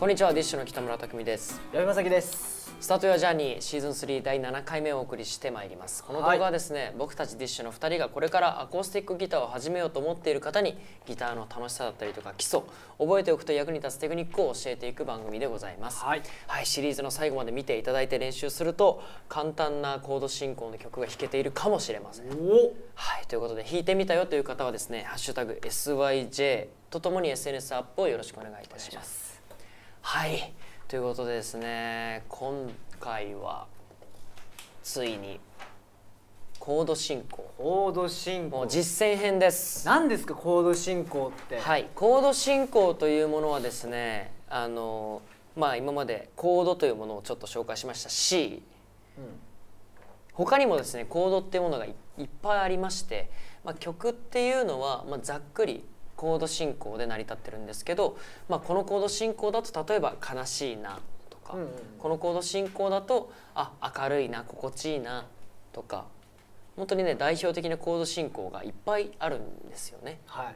こんにちは、ディッシュの北村匠海です。 矢部正樹です。 スタートやジャーニーシーズン3第7回目をお送りしてまいります。この動画はですね、僕たちディッシュの2人がこれからアコースティックギターを始めようと思っている方にギターの楽しさだったりとか基礎、覚えておくと役に立つテクニックを教えていく番組でございます。はい、シリーズの最後まで見ていただいて練習すると簡単なコード進行の曲が弾けているかもしれません。はい、ということで弾いてみたよという方はですね、ハッシュタグ SYJ とともに SNS アップをよろしくお願いいたします。はい、ということでですね、今回はついにコード進行。 コード進行。 もう実践編です。 何ですかコード進行って。 はい、コード進行というものはですね、今までコードというものをちょっと紹介しました C、他にもですねコードっていうものがいっぱいありまして、曲っていうのは、ざっくりコード進行で成り立ってるんですけど、このコード進行だと例えば悲しいなとか、このコード進行だと明るいな、心地いいなとか、本当にね代表的なコード進行がいっぱいあるんですよね。 はい。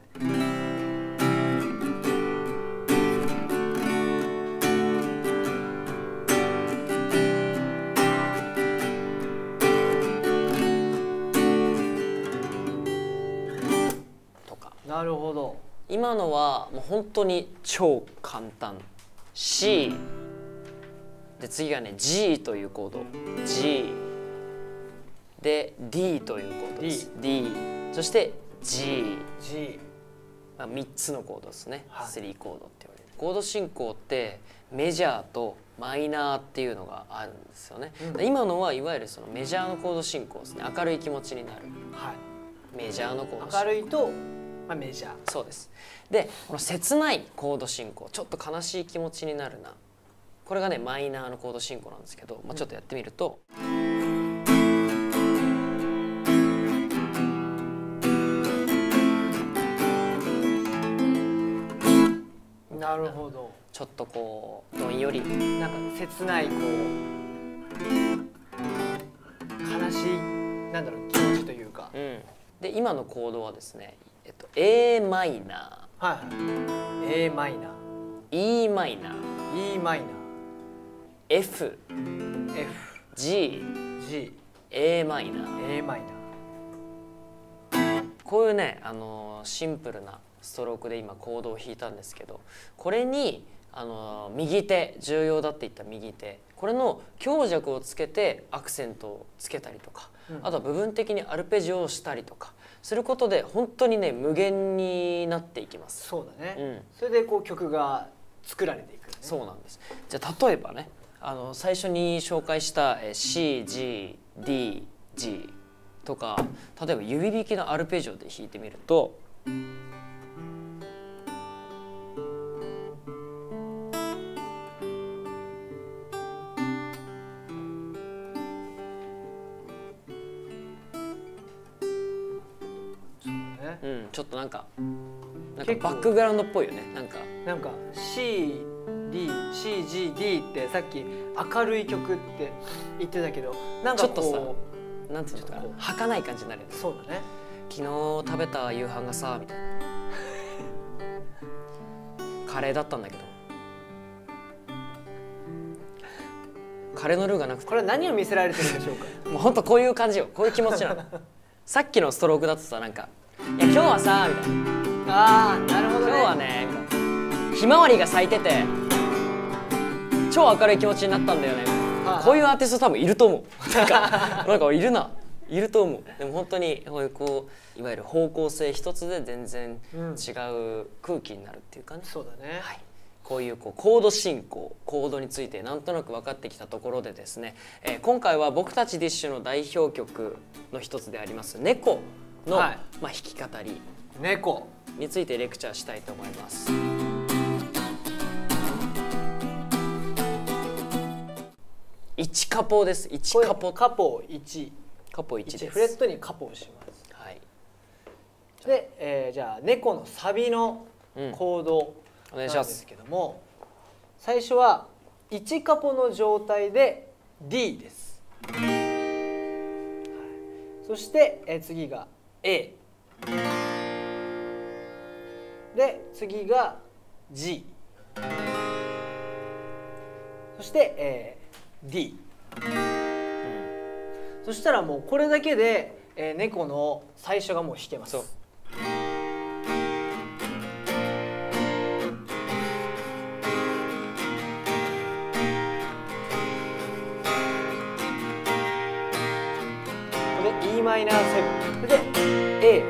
なるほど。 今のはもう本当に超簡単。 C で次がね G というコード G で D というコードです。 D そして G、3つのコードですね。3コードって言われるコード進行ってメジャーとマイナーっていうのがあるんですよね。今のはいわゆるそのメジャーのコード進行ですね。明るい気持ちになる、メジャーのコード進行。 明るいとメジャー。 そうです。でこの切ないコード進行、ちょっと悲しい気持ちになるな、これがねマイナーのコード進行なんですけど、ちょっとやってみると、 なるほど。 ちょっとこうどんよりなんか切ないこう悲しい気持ちというか。 で今のコードはですね、A マイナー、A マイナー、E マイナー、 E マイナー、 F、G、A マイナー、 A マイナー。こういうねシンプルなストロークで今コードを弾いたんですけど、これに右手、重要だって言った右手、これの強弱をつけてアクセントをつけたりとか、あとは部分的にアルペジオをしたりとかすることで本当にね無限になっていきます。 そうだね、それでこう曲が作られていく、ね、 そうなんです。じゃあ例えばね最初に紹介した CGDG とか、例えば指弾きのアルペジオで弾いてみると、ちょっとなんかバックグラウンドっぽいよね。 なんか CGD ってさっき明るい曲って言ってたけど、なんかちょっとさ、なんていうのかな、儚い感じになるよね。 そうだね。 昨日食べた夕飯がさみたいなカレーだったんだけど、カレーのルーがなくて、 これは何を見せられてるんでしょうか。 もうほんとこういう感じよ、こういう気持ちなの。さっきのストロークだとさ、なんか「いや今日はさ」みたいな 「なるほどね、 今日はね」みたいな「ひまわりが咲いてて超明るい気持ちになったんだよね」こういうアーティスト多分いると思う。なんかいると思う。でも本当にこういういわゆる方向性一つで全然違う空気になるっていうかね。 そうだね。 はい、こういうコード進行、コードについてなんとなく分かってきたところでですね、今回は僕たちディッシュの代表曲の一つであります「猫」の、弾き語り猫についてレクチャーしたいと思います。1カポです。1カポ。 カポ1。 カポ1です。 フレットにカポをします。 はい。 で、じゃあ猫のサビのコードなんですけども、最初は1カポの状態で D です。そして、次が A で次が G そして、D、そしたらもうこれだけで、猫の最初がもう弾けます。 そう E マイナー7で A、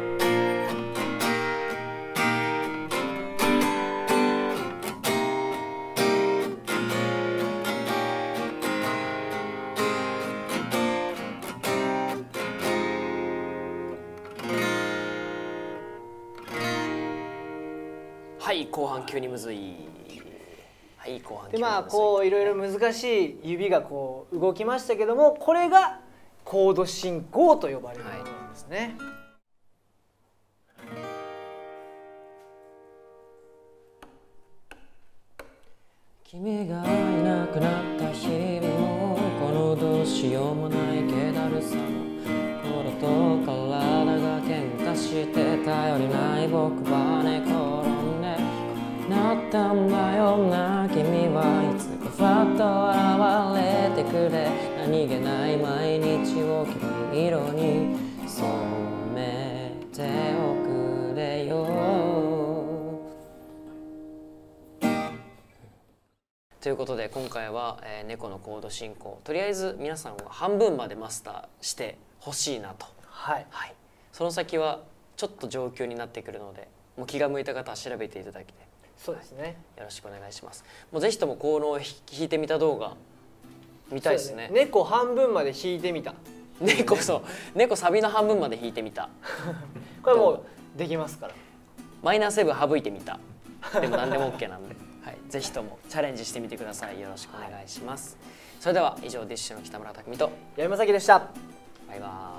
はい後半急にむずい。はい後半急にむずい。 でまあこういろいろ難しい指がこう動きましたけども、これがコード進行と呼ばれるものなんですね。 君がいなくなった日も、このどうしようもない気だるさも、心と体が喧嘩して頼りない僕は寝転んでなったんだよな。君はいつかふわっと現れてくれ、何気ない毎日を君色に染めておくれよ。ということで今回は、猫のコード進行、とりあえず皆さんは半分までマスターしてほしいなと、 はいはい、その先はちょっと上級になってくるので、もう気が向いた方は調べていただきて、 そうですね、 よろしくお願いします。もうぜひともコードを弾いてみた動画見たいですね。 猫半分まで弾いてみた。 猫そう猫サビの半分まで弾いてみた。 これもうできますから。 マイナーセブン省いてみた。でも何でも OK なんで、はい、ぜひともチャレンジしてみてください。よろしくお願いします。それでは以上ディッシュの北村匠海と矢山崎でした。 バイバーイ。